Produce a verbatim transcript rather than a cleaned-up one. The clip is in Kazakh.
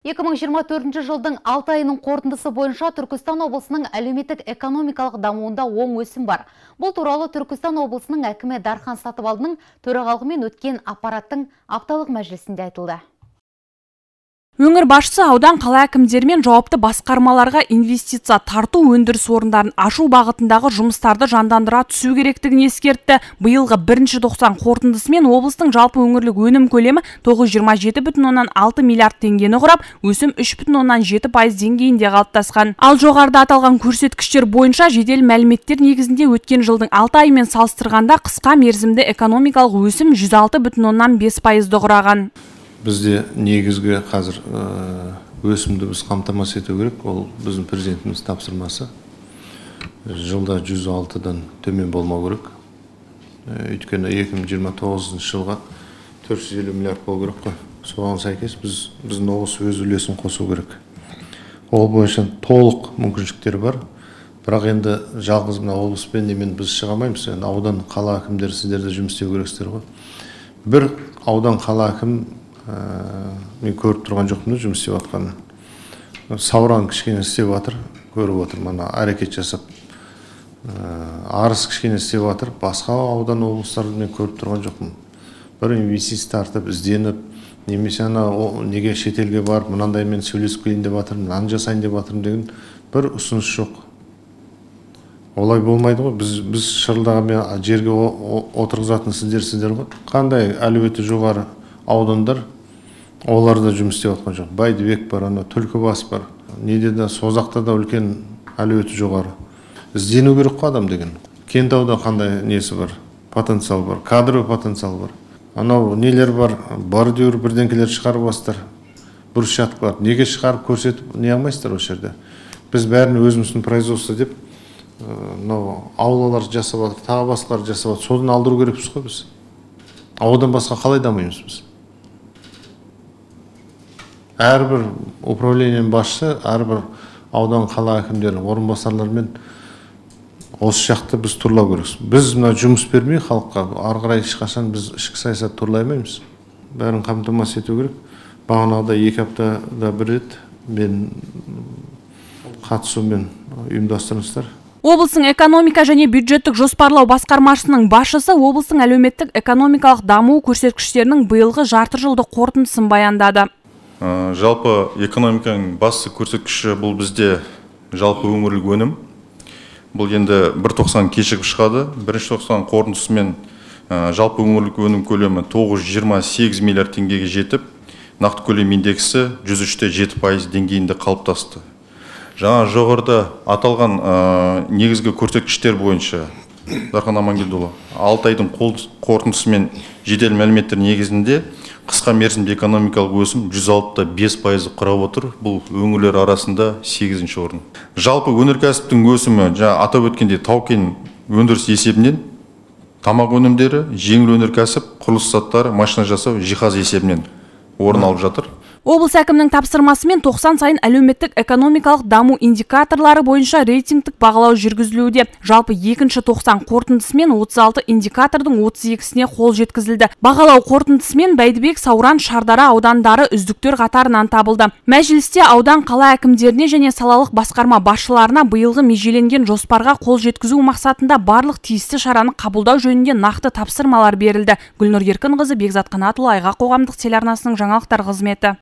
екі мың жиырма төртінші жылдың алты айының қорытындысы бойынша Түркістан облысының әлеуметтік экономикалық дамуында оң өсім бар. Бұл туралы Түркістан облысының әкімі Дархан Сатыбалдының төрағалығымен өткен аппараттың апталық мәжілісінде айтылды. Өңір басшысы аудан қала әкімдерімен жауапты басқармаларға инвестиция тарту өндіріс орындарын ашу бағытындағы жұмыстарды жандандыра түсу керектігін ескертті. Биылғы бірінші тоқсан қорытындысымен облыстың жалпы өңірлік өнім көлемі тоғыз жүз жиырма жеті бүтін оннан алты миллиард теңгені құрап, өсім үш бүтін оннан жеті пайыз деңгейінде қалыптасқан. Ал жоғарыда аталған көрсеткіштер бойынша жедел мәліметтер негізінде өткен жылдың алты айымен салыстырғанда қысқа мерзімді экономикалық өсім жүз алты бүтін оннан бес пайызды құраған. Бізде негізгі қазір өсімді біз қамтамасыз ету керек, ол біздің президентіміз тапсырмасы. Жылда жүз алтыдан төмен болмау керек. Өйткені екі мың жиырма тоғызыншы жылға төрт жүз елу миллиард болу керек қой. Соған сәйкес біз біздің облыс өз үлесін қосу керек. Ол бойынша толық мүмкіншіліктер бар. Бірақ енді жалғыз мына облыспен немен біз шыға алмаймыз. Аудан қала әкімдері сіздерде жұмыс істеу керексіздер ғой. Бір аудан қала әкім мен көріп тұрған жоқпын жұмыс істеп жатқанын. Сауран кішкене істеп жатыр, көріп отыр, мана әрекет жасап. Арыс кішкене істеп жатыр, басқа аудан облыстарды мен көріп тұрған жоқпын. Бір инвестиция тартып, ізденіп, немесе ана неге шетелге барып, мынандаймен сөйлесіп келейін деп жатырмын, мынаны жасайын деп жатырмын деген бір ұсыныс жоқ. Олай болмайды ғой. Біз біз шырылдаған жерге отырғызатын сіздер сіздер ғой. Қандай әлеуеті жоғары аудандар оларда жұмыс істеп жатқан жоқ. Байдыбек бар, ана Түлкібас бар. Неде де Созақта да үлкен әлеуеті жоғары. Іздену керек қой адам деген. Кентауда қандай несі бар? Потенциал бар, кадровый потенциал бар. Анау нелер бар, бордюр бірдеңкелер шығарып бастыр. Брусчатка бар. Неге шығарып көрсетіп не алмайсыздар осы жерде? Біз бәрін өзіміздің производство деп, мынау аулалар жасап жатыр, тағы басқалар жасап жатыр. Содан алдыру керекпіз ғой біз. Аудан басқа қалай дамимыз біз? Әрбір управлениенің басшысы, әрбір аудан қала әкімдері, орынбасарлармен осы жақты біз тұрлау керекпіз. Біз мына жұмыс бермей халыққа ары қарай ешқашан біз ішкі саясат тұрлай алмаймыз. Бәрін қамтамасыз ету керек. Бағанағыда екі аптада бір рет мен қатысумен ұйымдастырыңыздар. Облыстың экономика және бюджеттік жоспарлау басқармасының басшысы облыстың әлеуметтік экономикалық даму көрсеткіштерінің биылғы жарты жылдық қорытындысын баяндады. Жалпы экономиканың басты көрсеткіші бұл бізде жалпы өңірлік өнім. Бұл енді бір тоқсан кешігіп шығады. Бірінші тоқсан қорытындысымен жалпы өңірлік өнім көлемі тоғыз жүз жиырма сегіз миллиард теңгеге жетіп, нақты көлем индексі жүз үш те жеті пайыз деңгейінде қалыптасты. Жаңа жоғарыда аталған негізгі көрсеткіштер бойынша Дархан Амангелдіұлы алты айдың қорытындысымен жедел мәліметтер негізінде қысқа мерзімді экономикалық өсім жүз алты да бес пайыз құрап отыр. Бұл өңірлер арасында сегізінші орын. Жалпы өнеркәсіптің өсімі жаңа атап өткендей тау-кен өндіріс есебінен, тамақ өнімдері, жеңіл өнеркәсіп, құрылыс заттары, машина жасау, жиһаз есебінен орын алып жатыр. Облыс әкімінің тапсырмасымен тоқсан сайын әлеуметтік экономикалық даму индикаторлары бойынша рейтингтік бағалау жүргізілуде. Жалпы екінші тоқсан қорытындысымен отыз алты индикатордың отыз екісіне қол жеткізілді. Бағалау қорытындысымен Байдыбек, Сауран, Шардара аудандары үздіктер қатарынан табылды. Мәжілісте аудан қала әкімдеріне және салалық басқарма басшыларына биылғы межеленген жоспарға қол жеткізу мақсатында барлық тиісті шараны қабылдау жөнінде нақты тапсырмалар берілді. Гүлнұр Еркінқызы, Бекзат Қанатұлы, Айға қоғамдық телеарнасының жаңалықтар қызметі.